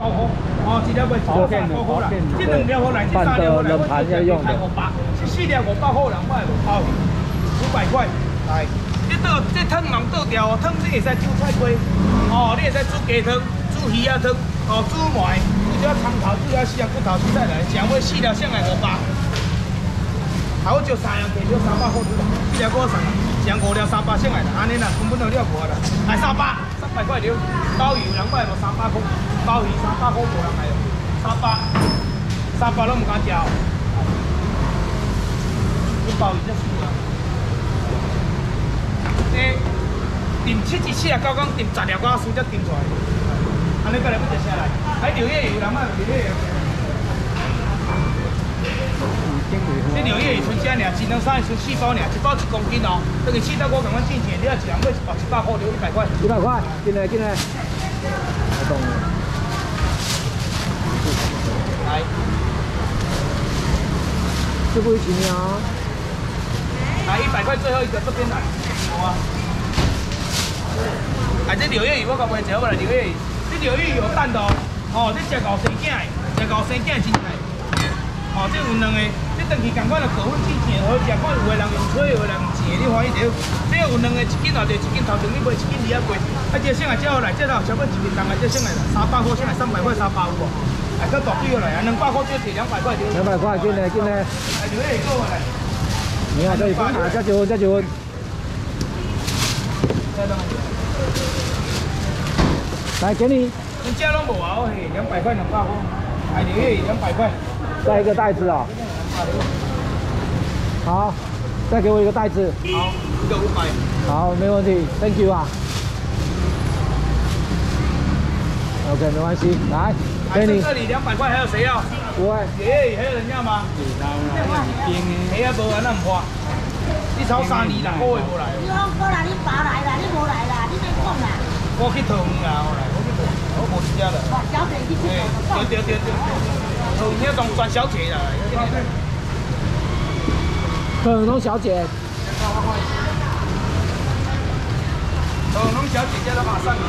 哦，一条卖100块好啦，这2条好来，这3条好来，我1条用500，这4条500好人买无包鱼，500块来。这汤忙倒掉哦，汤你会使煮菜龟，哦，你会使煮鸡汤、煮鱼仔汤，哦，煮糜，煮了葱头，煮了4个骨头，煮菜来，上尾4条上来500。啊，我就3样，计少300块，4条我送啦，上5条300上来啦，安尼啦，根本就了无啦，来300块了，鲍鱼有人买无300块，鲍鱼300块无人买哦，300拢唔敢食哦，这鲍鱼真是啊。 订7日49天，订10条我输才订出来。安尼过来要食啥来？还柳叶鱼，人买柳叶鱼。这柳叶鱼剩啥尔？只能3剩4包尔，1包1公斤哦。等于4到5共阮进钱，你要一人买1包100块，留100块。 100块，进来。我懂了。 来， 这不会行啊。 来100块，最后一个这边来，好啊。 啊，这柳叶鱼我甲卖一好啦，柳叶鱼，这柳叶鱼有蛋的哦，哦，这食5生囝的，食5生囝真大，哦，这有2个，这长期共款就高温进前好食，看有的人用吹，有的人用钱，你欢喜着。这有2个1斤偌济，1斤头前你卖1斤2啊贵，啊，这上来这好来，这头差不多1斤重的，这上来啦，300块上来300块300有无？啊，这大对好来啊，200块就摕200块就。 200块，进来。 啊，柳叶鱼过来。 你看这里，再结婚。 再弄。 来，给你。 人家拢无啊，我嘿，200块200块，海柳叶鱼200块。 再一个袋子哦。好，再给我一个袋子。 好，一个500。 好，没问题 ，Thank you 啊。OK， 没关系，来，给你。 这里200块，还有谁要？ 不会。 柳叶鱼还有人要吗？没啊，无啊，那唔花。你炒3年啦，我会无来。 你讲过来，你爸来啦，你无来啦，你别讲啦。 我去桃园啦，我来，我无去遮啦。 哦，小姐去对，对，桃园迄当专小姐啦。 可能小姐。 桃园小姐遮都马上。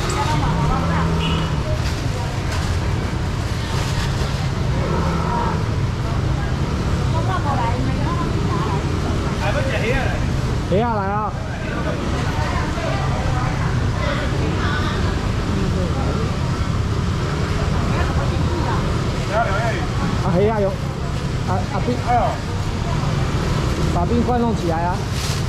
还要食虾来？ 虾来啊！啊，虾有，冰，哎呦，把冰块弄起来啊！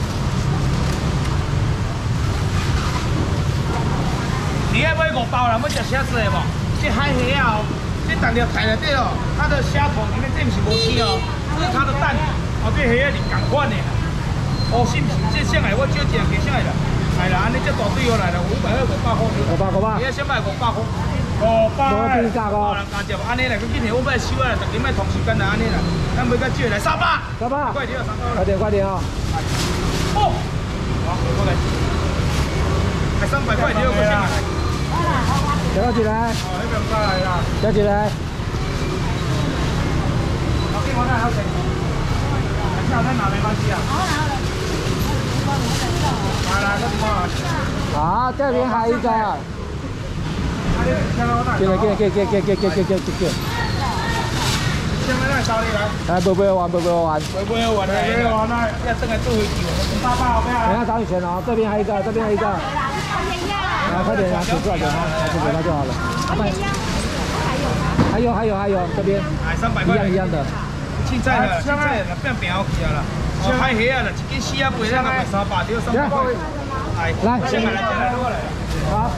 你要买5包啦，要食虾子的无？这海虾哦，这当条菜内底哦，它的虾头里面这不是无青哦，这是它的蛋。哦，这虾是同款的。哦，是不是？这上来我少一样给上来啦。系啦，安尼这大堆下来啦，500块500块。你要先卖500块。500。 无变价哦。 人家接安尼啦，佢今天我卖收啊，逐日卖同时间啦，安尼啦，咱买较少来300。 300。 快点，300。 快点哦。 哦。好，过来。还300块，你要过上来。 加起来。 哦，那边过来啦。 加起来。 好，给我拿好钱。下再拿没关系啊。来，这地方。 好，这边还有一个。进来。 先来那烧你来。 来，不玩。 不玩来，要等下做回去。300好不好？ 等下找你钱哦，这边还有一个，来，快点拿取出来给他，拿出给他就好了。还有，这边。一样的。 凊彩啦，变平好去啊啦。哦，海虾啊啦，1斤4啊8，咱卖300，只要300块。来，先来， 好。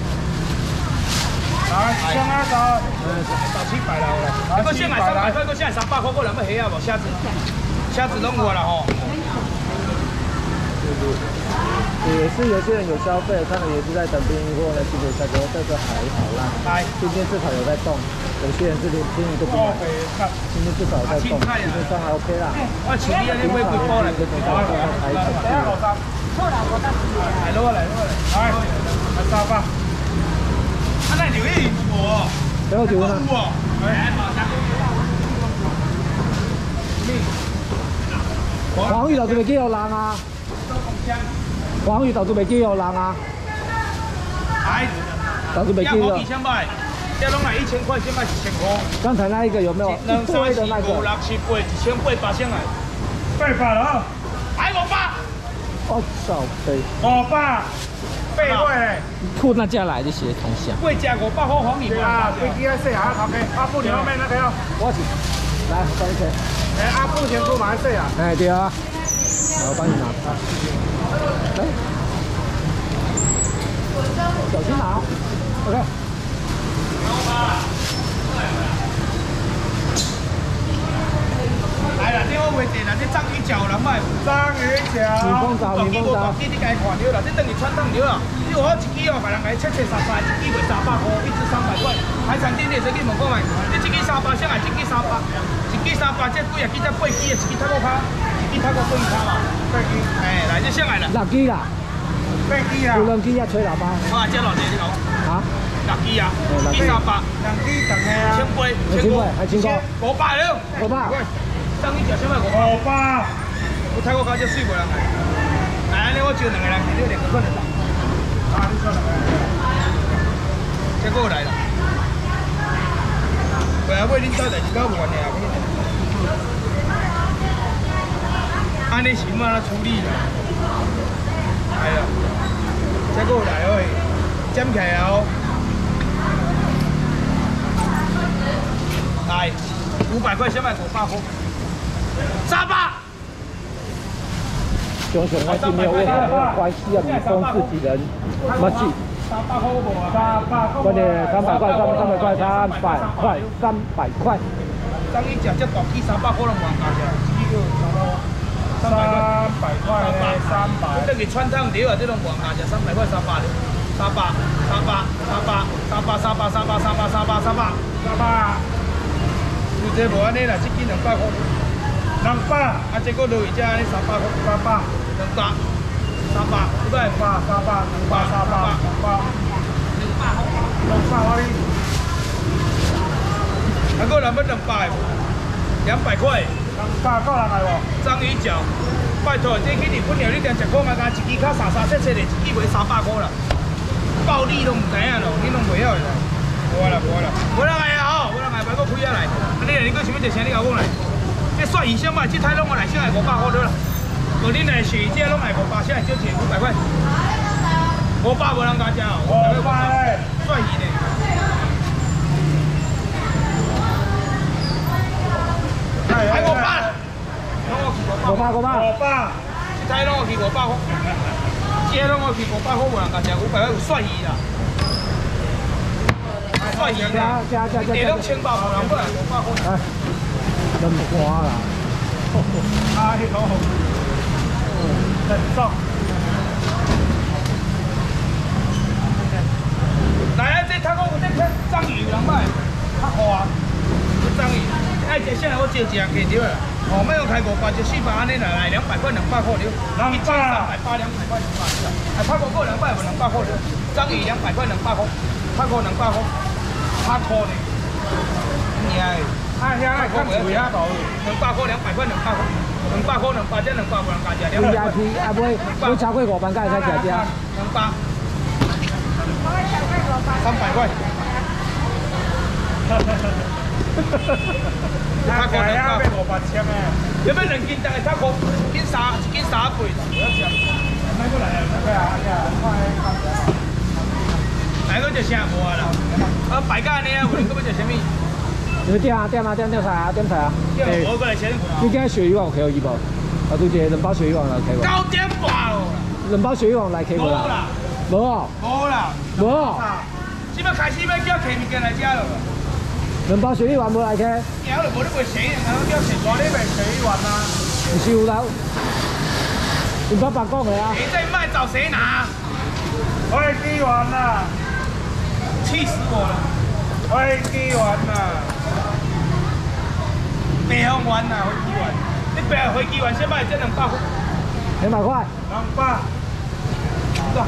来，先来找700啦，来。个先来300块，个先来300块，个两个虾啊无虾子拢有啦吼。 也是有些人有消费，看了也是在等便宜货呢，其实价格这个还好啦。 来， 今天至少有在动，有些人是连便宜都不买。今天至少有在动，基本上还 OK 啦。 我前天你买几包来？来攞嚟，来300。啊，那柳叶鱼喎， 最後條啊！黃魚頭仲未幾有冷啊？黃魚頭仲未幾有冷啊？係，頭仲未幾有。2000塊。 这拢来1000块，现在1000块。 刚才那一个有没有？ 2、3、4、5、6、7、8、1800，1800来。800了，还500。 我操！对。 500，8位。 吐那价来就写同乡。 贵价500块黄米啊，飞机在细下头家，阿布你后面那个哟。 我是，来帮你切。 阿布先出马来西亚。 哎对啊，我帮你拿。来，小心拿。OK。 来啦，这好袂地啦，这章鱼脚有人买。章鱼脚。 蜜蜂爪，蜜蜂爪。 你该看着啦，这等于穿烫着啦。你我一支哦，别人来切切300，一支卖300块，一支300块。海产店你再去问看卖，你一支300，啥来一支300，一支300，这几啊支才8支的，一支太过卡，一支太过贵卡嘛。8支，哎，来这上来了。6 支啦。 8支啦。 有2支啊，吹喇叭。 我接落地你讲。啊？6支啊，一支300，2支等个啊。1000块， 还1000块。 500了。500。 章鱼脚先卖500，我泰国搞这水无人来。来，安尼我招2个人，你2个可能来。啊，你招2个人。结果来了。喂啊，喂，恁家代志搞唔完的啊？安尼是嘛处理啦？来了，结果来哦，捡起来哦。来，500块先卖500块。 300。 熊熊还是没有问题，没有关系啊，蜜蜂自己人，没事。 300块无啊？300。 关键300块，300块，300块，300块。 章鱼脚这大鸡300块拢无人价钱，300块嘞，300。这个穿烫料啊，这种无人价钱，300块300的，300。有这无安尼啦，这斤200块。 200，啊，这个落去只安尼300块，300，200，300，对不对？300，200，300，200，200我哩。还够人要200无？200块。200够人来无？章鱼脚，拜托，这去日本料理店食过嘛？干一支较沙沙切切的，一支卖300块啦。暴利都唔知影咯，你拢袂晓的啦。无啦，无人来啊！吼，无人来，别搁开啊来。啊，你搁想要食啥？你甲我讲来。 这蒜鱼先卖，这台拢我来先来500块了。无恁来雪这拢来500，现在就减500块。500无人家吃哦，500嘞，蒜鱼呢？还500，拢我去500，这台拢我去500块，这拢我去500块无人家吃，500块有蒜鱼啦。蒜鱼啦，这拢100无人买500块。 冷花啦！ 哎呦，冷重。来啊，这泰国有这片章鱼有人买，较好啊。这章鱼，爱食啥我招一下给着啦。哦，莫用开500，就400安尼来200块200块了。200、300、200块200块。啊，泰国够200无200块了。章鱼200块200块，泰国200块，泰国呢？你哎。 啊，遐来看水遐大，200块、200块、200块，200块、200这200无人家食，200块。 啊，买超过500才会使食只。 200。300块。泰国200要500千诶，要要2斤大概泰国1斤3倍，我要食。买过来啊，买啊，来个就啥无啊啦？啊，摆个安尼啊，有人搁要食啥物？ 你们点菜啊！ 我过来先。 你今日鱈鱼王有伊无？啊，对一个2包鱈鱼王来开无 9点半哦。 2包鱈鱼王来开无啦？无哦。 无啦。 无哦。 即摆开始要叫客物件来食了。 2包鱈鱼丸无来客？ 有就无你卖生，然后叫食大你卖鱈鱼丸啊？ 唔是有啦，你爸爸讲的啊。 谁在卖找谁拿？飞机丸啊！气死我了！飞机丸啊！北方丸啊，飞机丸！你北飞机丸先卖这200块。 200块。 200。走。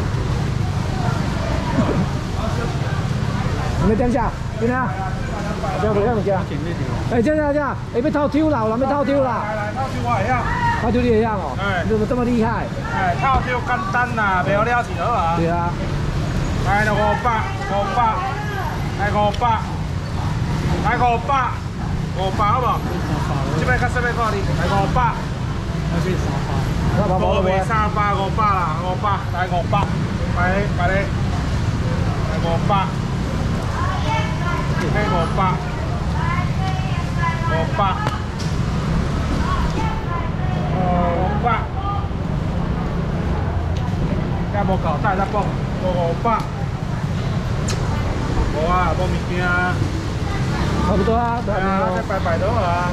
你们点下，点啊！不要物件。哎，这，哎，要偷抽啦，有人要偷抽啦。 来，偷抽我会晓。 偷抽你会晓哦？哎，你怎么这么厉害？ 哎，偷抽简单啦，袂好了是好啊。 对啊。 来了500。 来500，来500好不好？这边较什么看你？来500，无卖300、500啦，500来500，来咧，来500，这500，500，也无够，再讲500，无啊，无物件啊。 差不多啊，对啊，再摆就好啊。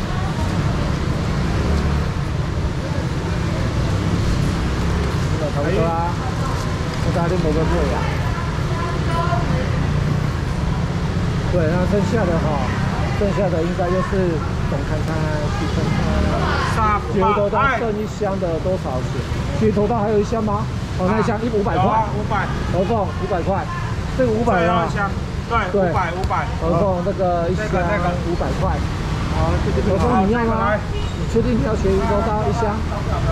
差不多啊，我家里某个贵呀。对，那剩下的哈，剩下的应该就是总看看去看看。街头刀剩一箱的多少钱？街头刀还有一箱吗？哦，那一箱500块。 500。 合共500块，这个500啊。 对，500。 合共这个一箱500块。好，这个合共你要吗？你确定你要学鱼头刀一箱？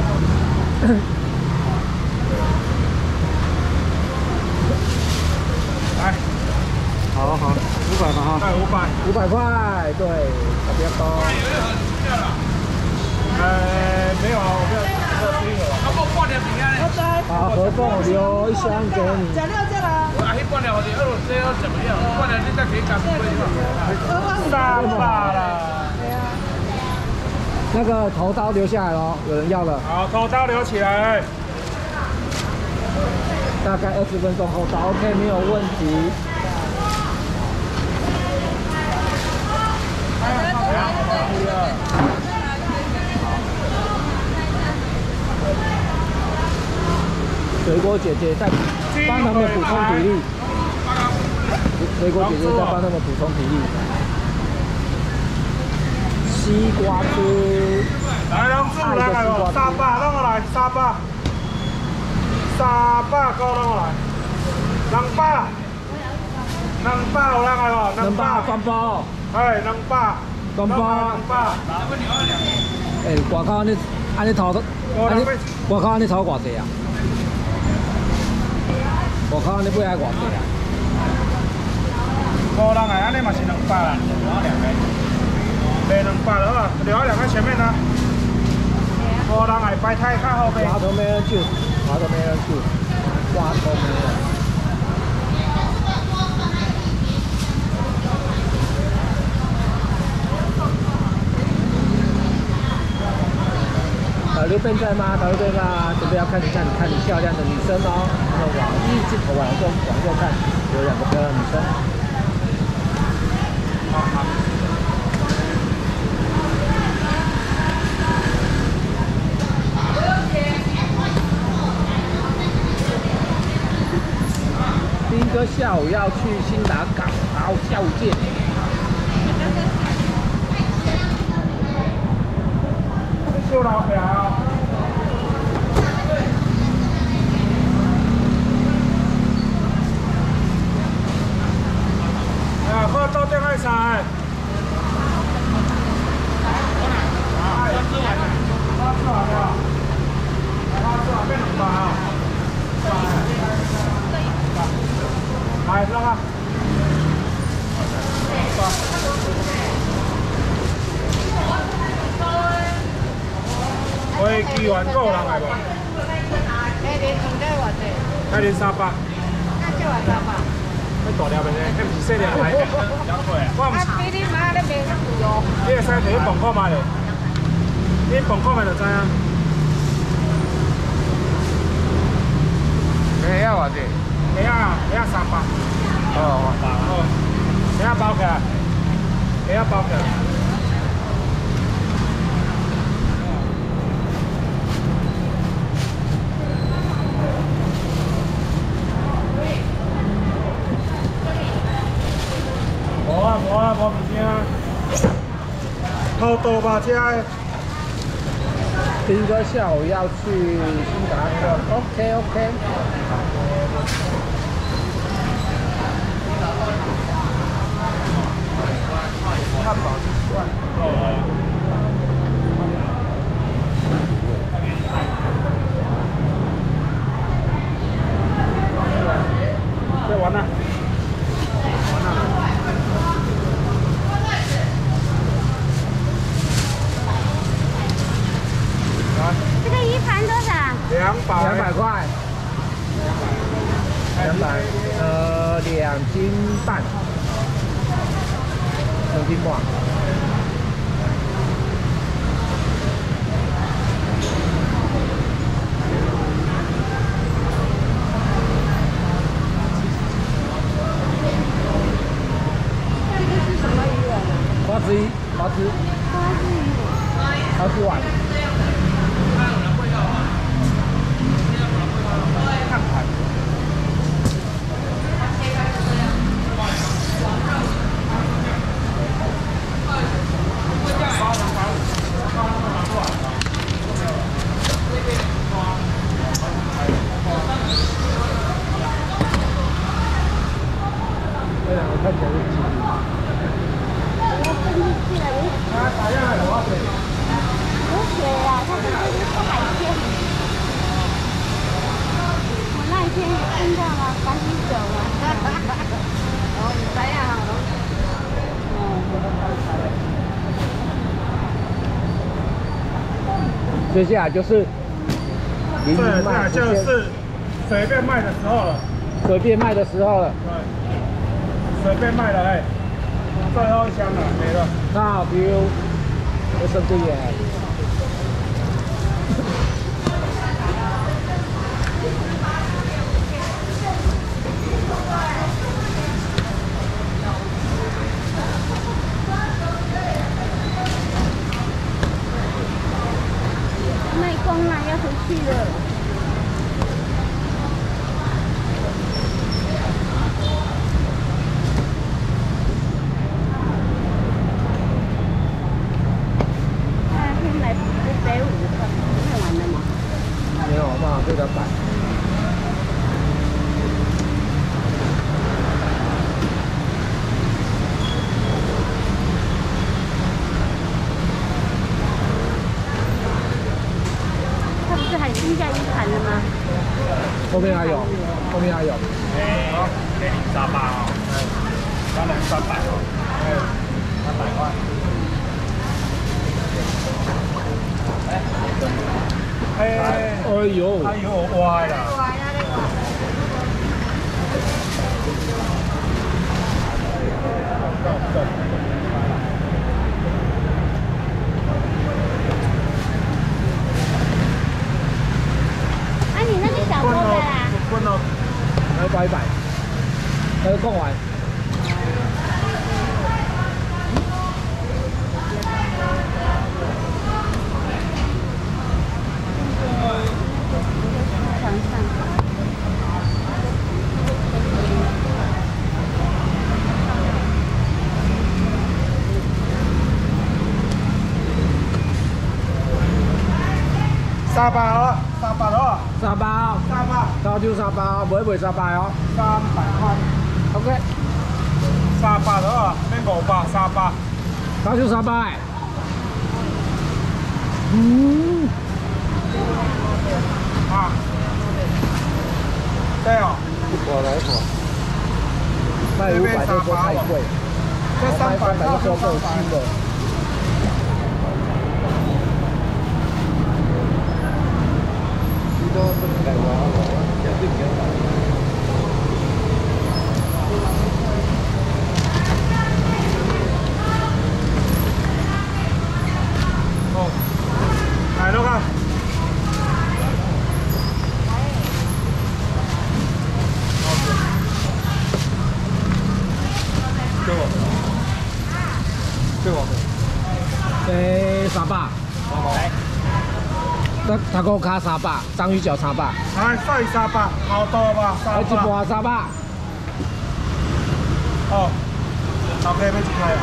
来， 好好，500嘛哈。 对，500 块，对，特别高。 没有啊，我没有这个了。要不半条饼干呢？ 好，合共留一箱给你。 讲到这了。 啊，迄半条我哋这要怎么样？半条你再给赶回去。300啦。 那个头刀留下来咯，有人要了。 好，头刀留起来。 大概20分钟后到 ，OK， 没有问题。水果姐姐在帮他们补充体力，水果姐姐在帮他们补充体力。西瓜汁， 来，龙珠来哦，300，弄过来，300，给我弄过来，200有人来无？200 双包， 哎，200， 双包 ，200。 哎，外口安尼头，外口安尼头偌济啊？外口安尼买爱偌济啊 5人来，安尼嘛是200啦，卖200了啊，留下2个前面呢。5人来摆太靠后面。 滑头没人去，滑头没人去，滑头没人。导游便在吗？导游便吗？准备要看你漂亮的女生哦。那往镜头往右看，有2个漂亮的女生。 好。 斌哥下午要去新达港，好，下午见。 收老票。啊，快到店开餐。变200啊！来，弄啊！飞机员够人来无？海莲300。那叫300。迄大粒的呢？迄毋是细粒的。我毋是。比你妈咧卖较贵哦。你会使摕去磅看卖咧？你磅看卖就知影。虾仔偌济？虾仔300。哦，虾仔包起来，虾仔包起来。无物件，偷渡吧车的。 斌哥下午要去新达港 ，OK。汉堡7万。再完了。完了。 斤半，2斤半。 这个是什么鱼啊？ 花枝鱼，花枝丸。这两个看起来是鸡。 有水啊，它这个是海鲜。我那一天也看到了，赶紧走了。哦，你这样好。 接下来就是接下来就是随便卖的时候了。 随便卖的时候了。 对，随便卖了哎，最后一箱了，没了。 那比如我生贵耶。 卖光了，要回去了。那天买150块，卖完了吗？ 没有，那这个摆。 它不是还剩下一盘了吗？ 后面还有，后面还有。 好，给你38哦，3人300哦，300块。 哎呦， 哎呦，歪了。 啊，你那个小锅的啦？ 滚了， 来摆一摆，来逛完。 床上。 38哦，38哦 ，38，高就38，不会袂38哦。 300块。 OK， 38哦，免500，38。 高就38。嗯。 啊。对哦。 我来说，卖500就说太贵， 这300 就说够轻的。 哦，来了看。 300，那个卡300，章鱼脚300， 来碎300，好多吧一 ？300。 盘300。 哦，头家要一开啊。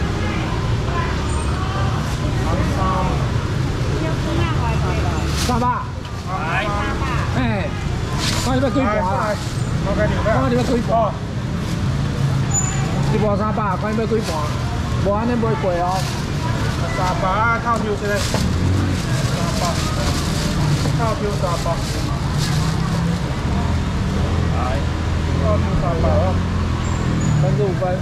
300。 来。 哎，看你要几盘啦？看你要几盘？一盘300，看你要几盘？无安尼袂贵哦。 300啊，套票一个。300，套票300。来，套票300哦。 35分。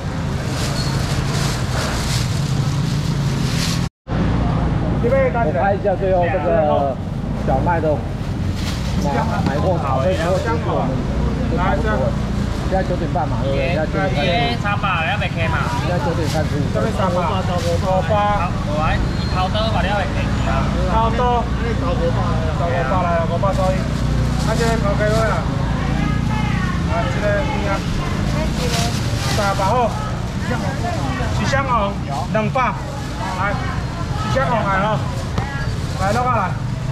我拍一下最后这个小麦的买货场，这时候就是我们来这。 现在9点半嘛，对不对？现在9点半。 沙巴了未开嘛？ 现在9点35分。 这边3把，5把。 我伊头刀把了未开啊？ 头刀。5把来了，5把收音。啊，这个头家落啊。啊，这个边啊。3把好。是香红2把，来，是香红来咯，来落下来。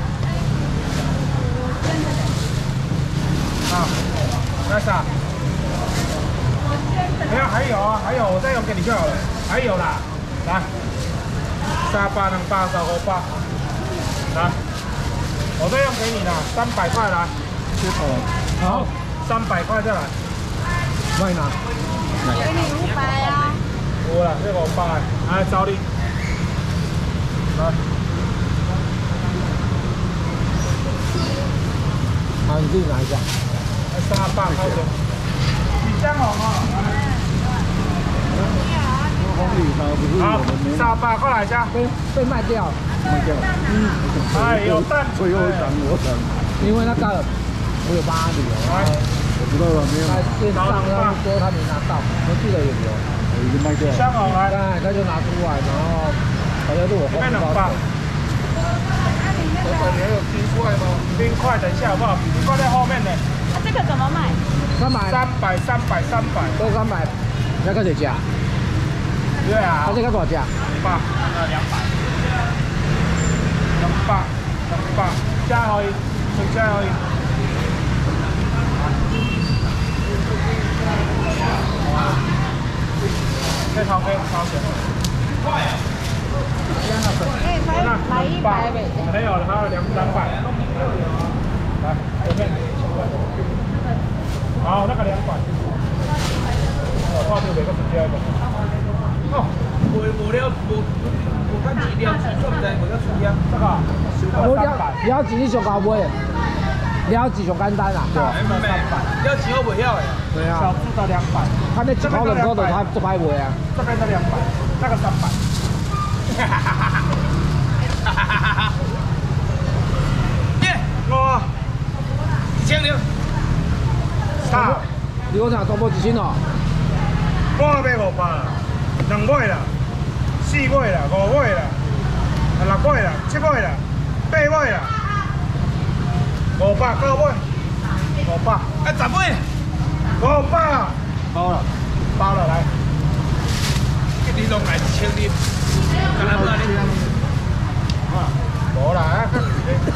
啊，那啥？没有，还有啊，还有，我再用给你就好了，还有啦，来，3把2把15把，来，我再用给你啦，300块来， 接头。好 ，300块再来， 卖哪？ 给你500啊。 有啦，这500，来找你，来。 好，你自己拿一下。 3把块钱，是香红哦。 红绿它不是好，3把过来一下。 被卖掉。卖掉。 哎，有蛋。 最后等我等。因为那个我有帮他留。我知道了，没有。在线上他们说他没拿到，我记得有留。我已经卖掉了。 香红来。 对，他就拿出来，然后好像是我红包。 这里还有冰块吗？冰块，等一下好不好？冰块在后面呢。 这个怎么卖 ？300， 都300。要看谁加？ 对啊。 他这个多少价 ？200。200，加可以，加可以。这头给多少钱？快啊！ 买100呗。 还有200。来，这边。好，那个200。我泡就每个直接的。哦，无看几两，做唔知无要出样。这个。 我了钱上高买，了钱上简单啦。对。 了钱我袂晓的。对啊。小数的200。 他那几口人多的他这排卖啊。 这边的200，那个300。哈哈哈哈！耶，我1000啥？ 你讲啥？全部1000哦？ 我买500啦，2尾啦，4尾啦，5尾啦，6尾啦，7尾啦，8尾啦，500 9尾，500，啊10尾，500，包了，包了来，你弄来1000哩。无啦，啊，较贵咧。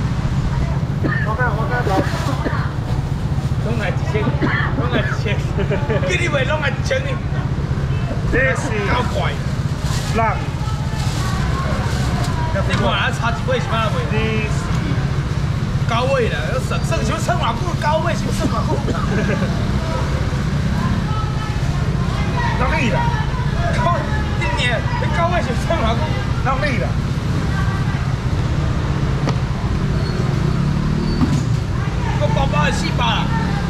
我讲老，拢来1000，拢来1000，叫你卖拢来1000呢。这是够快，人。你看啊，差一尾是哪尾？你9尾啦，算想算偌久，9尾想算偌久。哪里啦？你9尾是算偌久？哪里啦？我包包的400啦。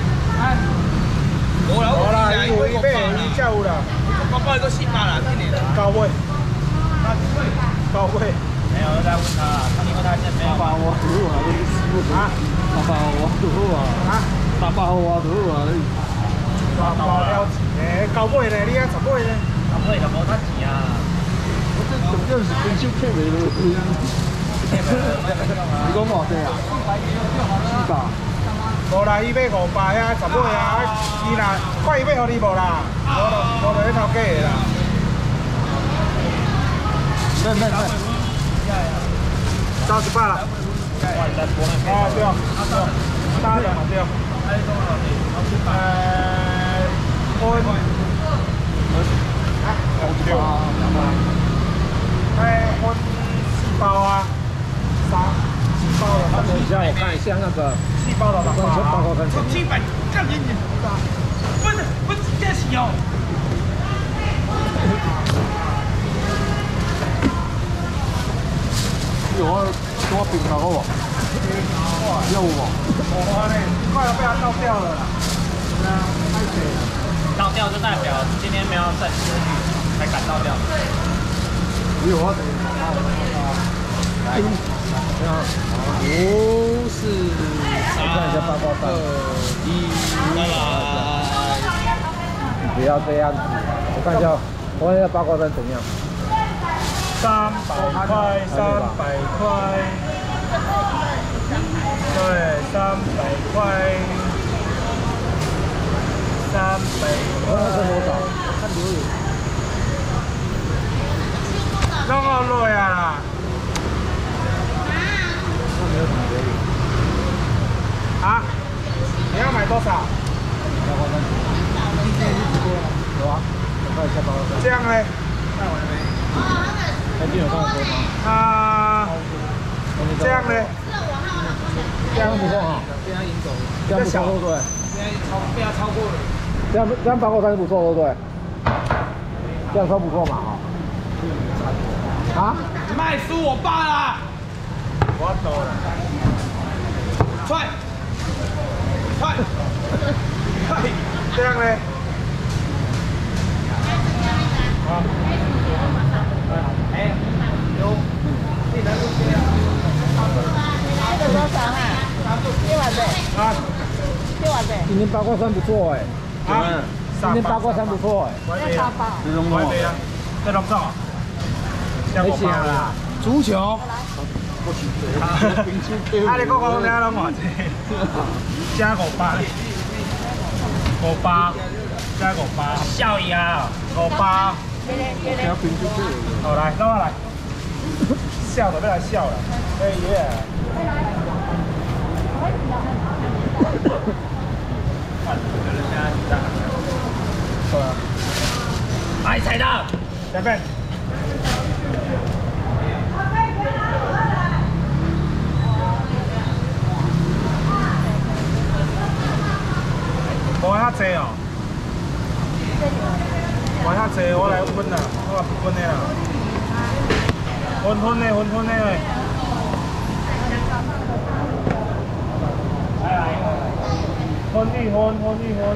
无啦，无啦，伊买伊才有啦。包包的个400啦，今年啦。9尾。9尾。没有，再问他啦，因为他现在没有。爸爸我赌啊，你师傅啊？爸爸我赌啊。啊？爸爸我赌啊，你。爸爸了钱，9尾咧，你啊10尾咧？9尾就无得钱啊。我这总共是分手客袂落去。你讲偌济啊？400。无啦，伊买500遐10尾啊，伊若快伊买互你无啦？无就迄头家的啦。免。到18啦。哦对，打2嘛对。分4包啊，4包的。等一下，我看一下那个4包的包括分钱。700，干你！不是这是哦。有啊，跟我平头好不？有无？我呢，快要被他倒掉了啦。太水了。倒掉就代表今天没有正式才敢倒掉。有啊，等一下。来，5、4、3、2、1，拜拜。 不要这样子。我看一下，我看一下八卦山怎样。 300块，300块。对，300块。300块。 那是多少？看留言。 弄好累啊啦。 那没有什么留言。 啊？你要买多少？ 八卦山。有啊，我看一下八卦山。 这样呢？ 还记得刚才说吗？ 这样呢？ 这样不错哈，这样赢走，这样不错，对不对？ 被他超过了。 这样八卦山不错，对不对？这样算不错嘛，哈。啊？ 你卖输我爸啦！我走了。踹！这样呢？好。哎，有。这个多少啊？1万的。啊？1万的。 今天八卦山不错哎。 啊？ 今天八卦山不错哎。 要沙包。在弄上啊？ 没钱啦。 足球。啊！你讲讲了拢偌济？加500，加500， 笑呀 ，500。好来，让我来。笑都要来笑了，哎耶！ 来踩到， 前面。无遐济哦，无遐济，我来分啦，我分的啦，分的。分。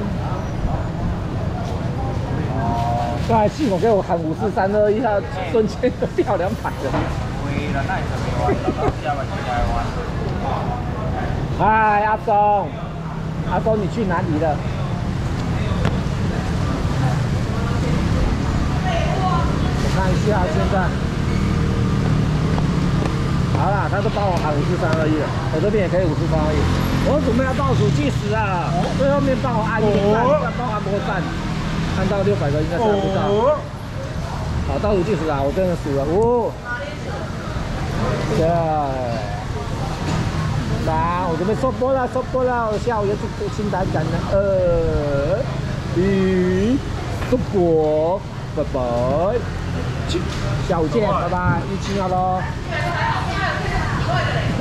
刚才系统给我喊5、4、3、2、1，他瞬间就掉200了。嗨，阿松，阿松，你去哪里了？我看一下现在。好啦，他都帮我喊5、4、3、2、1了，我这边也可以5、4、3、2、1。我准备要倒数计时啊！最后面帮我按1个赞，再帮我按摩赞，按到600个应该猜不到。好，倒数计时啊！我真的数了5、4、3，我准备收播了，我下午要去清单展了。2、1，收播，拜拜，下午见，拜拜，1期要咯。